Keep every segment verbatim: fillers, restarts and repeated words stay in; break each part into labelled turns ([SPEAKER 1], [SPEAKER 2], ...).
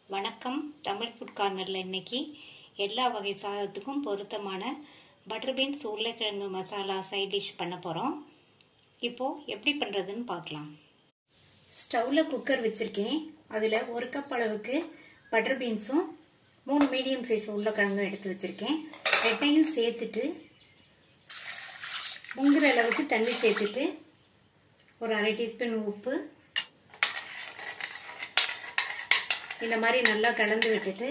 [SPEAKER 1] வணக்கம். தமிழ் ஃபுட் கார்னரில் இன்னைக்கு எல்லா வகை சாதத்துக்கும் பொருத்தமான பட்டர் பீன்ஸ் உருளைக்கிழங்கு மசாலா சைட் டிஷ் பண்ண போகிறோம். இப்போது எப்படி பண்ணுறதுன்னு பார்க்கலாம். ஸ்டவ்வில் குக்கர் வச்சுருக்கேன். அதில் ஒரு கப் அளவுக்கு பட்டர் பீன்ஸும் மூணு மீடியம் சைஸ் உருளைக்கிழங்கும் எடுத்து வச்சுருக்கேன். ரெண்டையும் சேர்த்துட்டு முங்குற அளவுக்கு தண்ணி சேர்த்துட்டு ஒரு அரை டீஸ்பூன் உப்பு இந்த மாதிரி நல்லா கலந்து விட்டுட்டு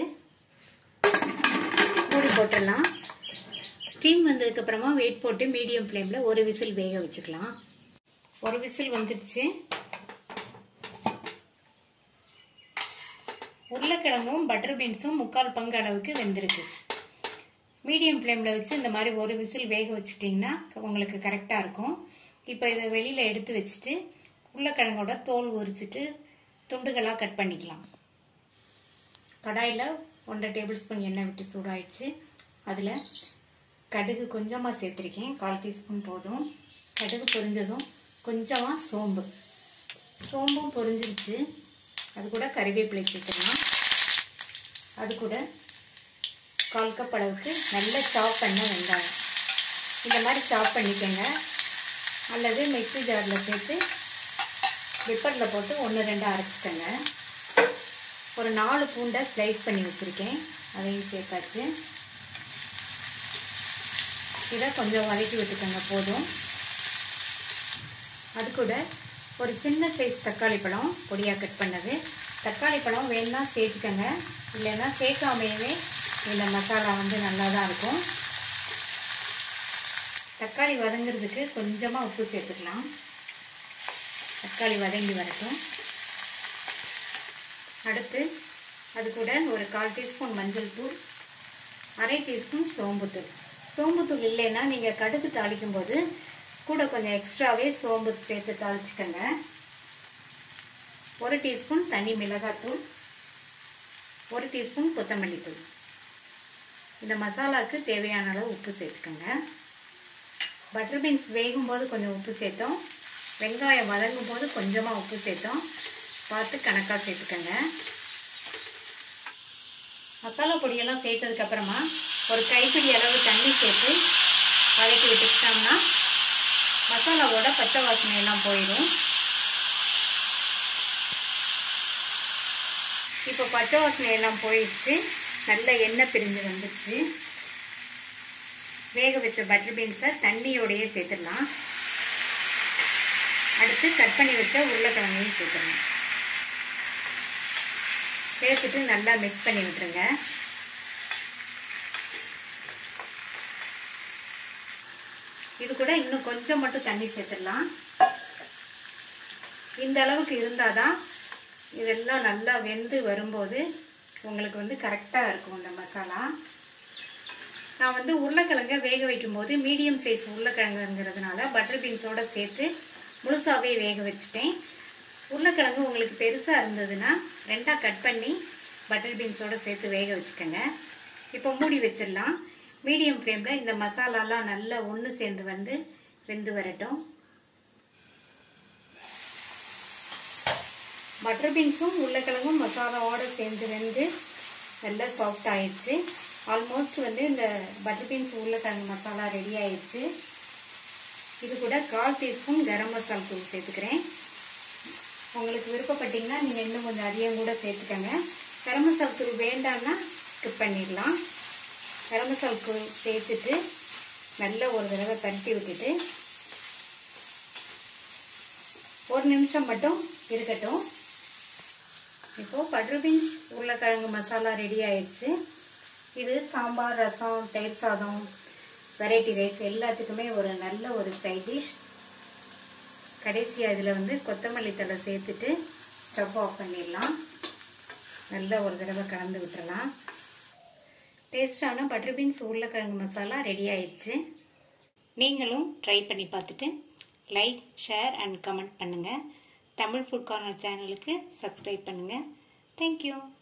[SPEAKER 1] மூடி போட்டுடலாம். ஸ்டீம் வந்ததுக்கு அப்புறமா வெயிட் போட்டு மீடியம் ஃப்ளேமில் ஒரு விசில் வேக வச்சுக்கலாம். ஒரு விசில் வந்துடுச்சு. உருளைக்கிழங்கும் பட்டர் பீன்ஸும் முக்கால் பங்கு அளவுக்கு வெந்திருக்கு. மீடியம் ஃப்ளேமில் வச்சு இந்த மாதிரி ஒரு விசில் வேக வச்சுட்டிங்கன்னா உங்களுக்கு கரெக்டாக இருக்கும். இப்போ இதை வெளியில் எடுத்து வச்சுட்டு உருளைக்கிழங்கோட தோல் உரிச்சிட்டு துண்டுகளாக கட் பண்ணிக்கலாம். கடாயில் ஒன்றரை டேபிள் ஸ்பூன் எண்ணெய் விட்டு சூடாயிடுச்சு. அதில் கடுகு கொஞ்சமாக சேர்த்துருக்கேன், கால் டீஸ்பூன் போதும். கடுகு பொரிஞ்சதும் கொஞ்சமாக சோம்பு சோம்பும் பொரிஞ்சிருச்சு. அது கூட கறிவேப்பிலை சேர்த்துக்கலாம். அது கூட கால் கப் அளவுக்கு நல்லா சாப் பண்ண வெங்காயம் இந்த மாதிரி சாப் பண்ணிக்கோங்க. அல்லது மிக்ஸி ஜாரில் சேர்த்து விப்பரில் போட்டு ஒன்று ரெண்டு அரைச்சிக்கோங்க. ஒரு நாலு பூண்டை ஸ்லைஸ் பண்ணி வச்சுருக்கேன், அதையும் சேர்த்தாச்சு. இதை கொஞ்சம் வதக்கி விட்டுக்கோங்க போதும். அது கூட ஒரு சின்ன சைஸ் தக்காளி பழம் பொடியாக கட் பண்ணது. தக்காளி பழம் வேணும்னா சேர்த்துக்கோங்க, இல்லைன்னா சேர்க்காமையே இந்த மசாலா வந்து நல்லா தான் இருக்கும். தக்காளி வதங்கிறதுக்கு கொஞ்சமாக உப்பு சேர்த்துக்கலாம். தக்காளி வதங்கி வரட்டும். அடுத்து அது கூட ஒரு கால் டீஸ்பூன் மஞ்சள் தூள், அரை டீஸ்பூன் சோம்புத்தூள். சோம்புத்தூள் இல்லைன்னா நீங்கள் கடுகு தாளிக்கும் போது கூட கொஞ்சம் எக்ஸ்ட்ராவே சோம்பு சேர்த்து தாளிச்சுக்கோங்க. ஒரு டீஸ்பூன் தனி மிளகாத்தூள், ஒரு டீஸ்பூன் கொத்தமல்லி தூள். இந்த மசாலாவுக்கு தேவையான அளவு உப்பு சேர்த்துக்கோங்க. பட்டர் பீன்ஸ் வேகும் போது கொஞ்சம் உப்பு சேர்த்தோம், வெங்காயம் வதங்கும் போது கொஞ்சமாக உப்பு சேர்த்தோம். பார்த்து கணக்காக சேர்த்துக்கோங்க. மசாலா பொடியெல்லாம் சேர்த்ததுக்கு அப்புறமா ஒரு கைப்பிடி அளவு தண்ணி சேர்த்து வதக்கி விட்டுக்கிட்டோம்னா மசாலாவோட பச்சை வாசனை எல்லாம் போயிடும். இப்போ பச்சை வாசனை எல்லாம் போயிடுச்சு, நல்ல எண்ணெய் பிரிஞ்சு வந்துடுச்சு. வேக வச்ச பட்டர் பீன்ஸை தண்ணியோடையே சேர்த்துடலாம். அடுத்து கட் பண்ணி வச்ச உருளைக்கிழங்கையும் சேர்த்துடலாம். சேர்த்துட்டு நல்லா மிக்ஸ் பண்ணி விட்டுருங்க. இது கூட இன்னும் கொஞ்சம் மட்டும் தண்ணி சேர்த்துடலாம். இந்த அளவுக்கு இருந்தாதான் இதெல்லாம் நல்லா வெந்து வரும்போது உங்களுக்கு வந்து கரெக்டாக இருக்கும் இந்த மசாலா. நான் வந்து உருளைக்கிழங்க வேக வைக்கும் போது மீடியம் சைஸ் உருளைக்கிழங்குங்கிறதுனால பட்டர் பீன்ஸோட சேர்த்து முழுசாவே வேக வச்சுட்டேன். உருளைக்கிழங்கு உங்களுக்கு பெருசாக இருந்ததுன்னா ரெண்டாக கட் பண்ணி பட்டர் பீன்ஸோட சேர்த்து வேக வச்சுக்கோங்க. இப்போ மூடி வச்சிடலாம். மீடியம் ஃப்ளேமில் இந்த மசாலாலாம் நல்லா ஒன்று சேர்ந்து வந்து வெந்து வரட்டும். பட்டர் பீன்ஸும் உருளைக்கிழங்கும் மசாலாவோட சேர்ந்து வெந்து நல்லா சாஃப்ட் ஆயிடுச்சு. ஆல்மோஸ்ட் வந்து இந்த பட்டர் பீன்ஸ் உருளைக்கிழங்கு மசாலா ரெடி ஆயிடுச்சு. இது கூட கால் டீஸ்பூன் கரம் மசாலா தூள் சேர்த்துக்கிறேன். உங்களுக்கு விருப்பப்பட்டீங்கன்னா நீங்கள் இன்னும் கொஞ்சம் அதிகம் கூட சேர்த்துக்கோங்க. கரம் மசாலா தூள் வேண்டாம்னா ஸ்கிப் பண்ணிடலாம். கரம் மசாலா தூள் சேர்த்துட்டு நல்ல ஒரு தடவை பரட்டி விட்டுட்டு ஒரு நிமிஷம் மட்டும் இருக்கட்டும். இப்போ பட்டர் பீன்ஸ் உருளைக்கிழங்கு மசாலா ரெடி ஆயிடுச்சு. இது சாம்பார், ரசம், தயிர் சாதம், வெரைட்டி ரைஸ் எல்லாத்துக்குமே ஒரு நல்ல ஒரு சைட் டிஷ். கடைசியாக இதில் வந்து கொத்தமல்லி தழை சேர்த்துட்டு ஸ்டவ் ஆஃப் பண்ணிடலாம். நல்லா ஒரு தடவை கலந்து விட்டுறலாம். டேஸ்டான பட்டர் பீன்ஸ் உருளைக்கிழங்கு மசாலா ரெடி ஆயிடுச்சு. நீங்களும் ட்ரை பண்ணி பார்த்துட்டு லைக், ஷேர் அண்ட் கமெண்ட் பண்ணுங்கள். தமிழ் ஃபுட் கார்னர் சேனலுக்கு சப்ஸ்கிரைப் பண்ணுங்கள். தேங்க்யூ.